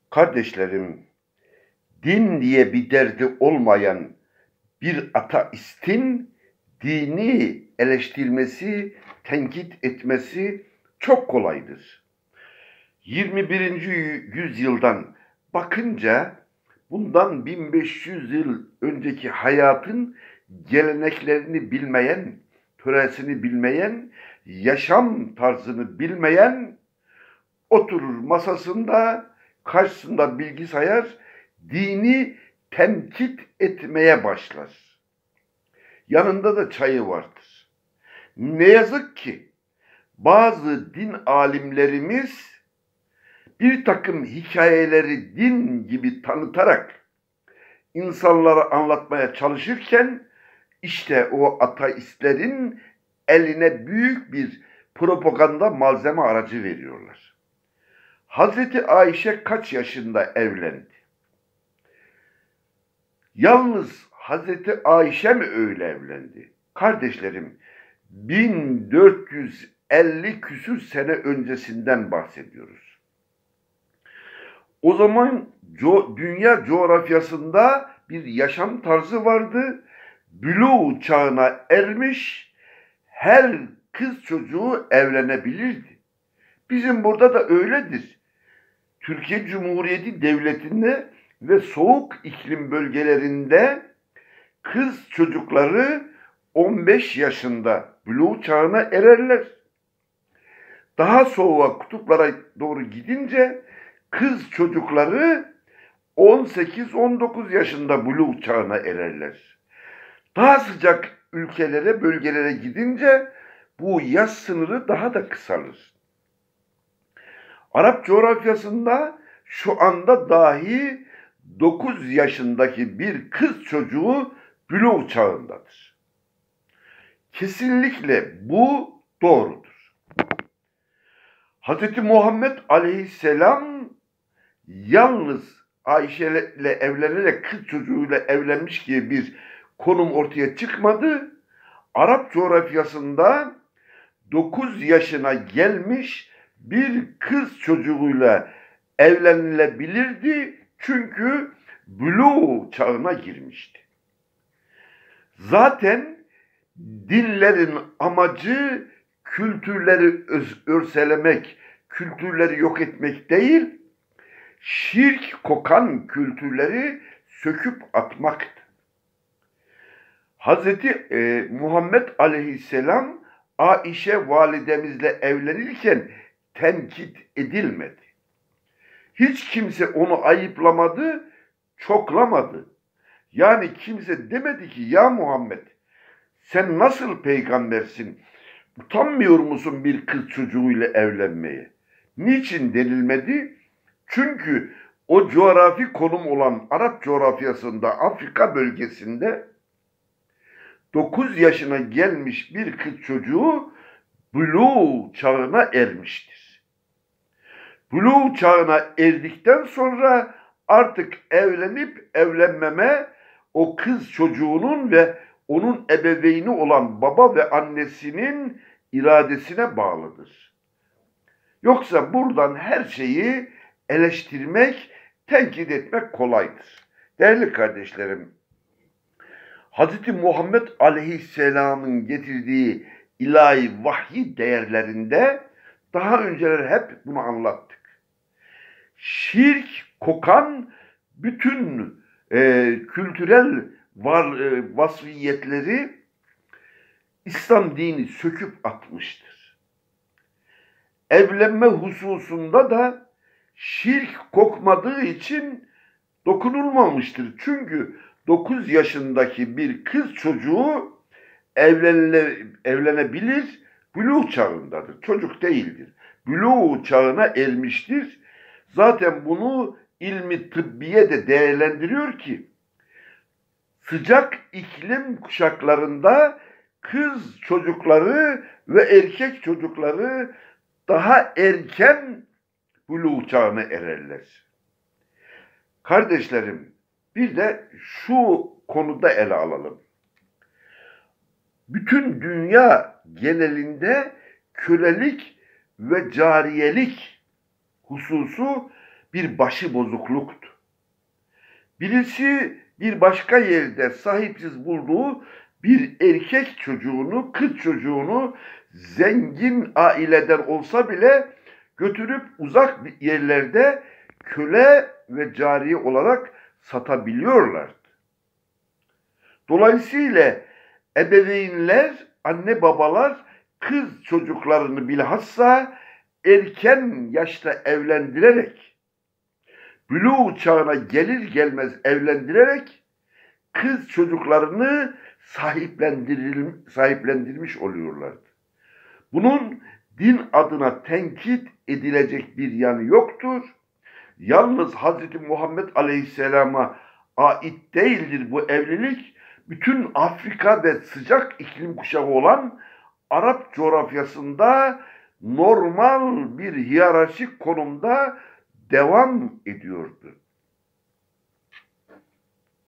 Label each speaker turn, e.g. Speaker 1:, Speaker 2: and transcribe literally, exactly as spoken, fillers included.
Speaker 1: Kardeşlerim, din diye bir derdi olmayan bir ateistin dini eleştirmesi, tenkit etmesi çok kolaydır. yirmi birinci yüzyıldan bakınca bundan bin beş yüz yıl önceki hayatın geleneklerini bilmeyen, töresini bilmeyen, yaşam tarzını bilmeyen oturur masasında, karşısında bilgisayar, dini tenkit etmeye başlar. Yanında da çayı vardır. Ne yazık ki bazı din alimlerimiz bir takım hikayeleri din gibi tanıtarak insanlara anlatmaya çalışırken işte o ateistlerin eline büyük bir propaganda malzeme aracı veriyorlar. Hazreti Ayşe kaç yaşında evlendi? Yalnız Hazreti Ayşe mi öyle evlendi? Kardeşlerim, bin dört yüz elli küsür sene öncesinden bahsediyoruz. O zaman co dünya coğrafyasında bir yaşam tarzı vardı. Bülûğ çağına ermiş her kız çocuğu evlenebilirdi. Bizim burada da öyledir. Türkiye Cumhuriyeti Devleti'nde ve soğuk iklim bölgelerinde kız çocukları on beş yaşında bülûğ çağına ererler. Daha soğuğa, kutuplara doğru gidince kız çocukları on sekiz on dokuz yaşında bülûğ çağına ererler. Daha sıcak ülkelere, bölgelere gidince bu yaş sınırı daha da kısalır. Arap coğrafyasında şu anda dahi dokuz yaşındaki bir kız çocuğu bülûğ çağındadır. Kesinlikle bu doğrudur. Hz. Muhammed Aleyhisselam yalnız Ayşe ile evlenerek kız çocuğuyla evlenmiş gibi bir konum ortaya çıkmadı. Arap coğrafyasında dokuz yaşına gelmiş bir kız çocuğuyla evlenilebilirdi. Çünkü bülûğ çağına girmişti. Zaten dinlerin amacı kültürleri örselemek, kültürleri yok etmek değil, şirk kokan kültürleri söküp atmaktı. Hazreti e, Muhammed Aleyhisselam Aişe validemizle evlenirken tenkit edilmedi. Hiç kimse onu ayıplamadı, çoklamadı. Yani kimse demedi ki ya Muhammed sen nasıl peygambersin? Utanmıyor musun bir kız çocuğuyla evlenmeye? Niçin denilmedi? Çünkü o coğrafi konum olan Arap coğrafyasında, Afrika bölgesinde dokuz yaşına gelmiş bir kız çocuğu bülûğ çağına ermiştir. Bülûğ çağına erdikten sonra artık evlenip evlenmeme o kız çocuğunun ve onun ebeveyni olan baba ve annesinin iradesine bağlıdır. Yoksa buradan her şeyi eleştirmek, tenkit etmek kolaydır. Değerli kardeşlerim, Hz. Muhammed Aleyhisselam'ın getirdiği ilahi vahyi değerlerinde daha önceler hep bunu anlattık. Şirk kokan bütün e, kültürel var, e, vasfiyetleri İslam dini söküp atmıştır. Evlenme hususunda da şirk kokmadığı için dokunulmamıştır. Çünkü dokuz yaşındaki bir kız çocuğu evlenile, evlenebilir, bülûğ çağındadır. Çocuk değildir. Bülûğ çağına ermiştir. Zaten bunu ilmi tıbbiye de değerlendiriyor ki sıcak iklim kuşaklarında kız çocukları ve erkek çocukları daha erken bülûğ çağına ererler. Kardeşlerim, bir de şu konuda ele alalım. Bütün dünya genelinde kölelik ve cariyelik hususu bir başı bozukluktu. Birisi bir başka yerde sahipsiz bulduğu bir erkek çocuğunu, kız çocuğunu zengin aileden olsa bile götürüp uzak bir yerlerde köle ve cariye olarak satabiliyorlardı. Dolayısıyla ebeveynler, anne babalar kız çocuklarını bilhassa erken yaşta evlendirerek, buluğ çağına gelir gelmez evlendirerek kız çocuklarını sahiplendirmiş oluyorlardı. Bunun din adına tenkit edilecek bir yanı yoktur. Yalnız Hazreti Muhammed Aleyhisselam'a ait değildir bu evlilik. Bütün Afrika ve sıcak iklim kuşağı olan Arap coğrafyasında normal bir hiyerarşik konumda devam ediyordu.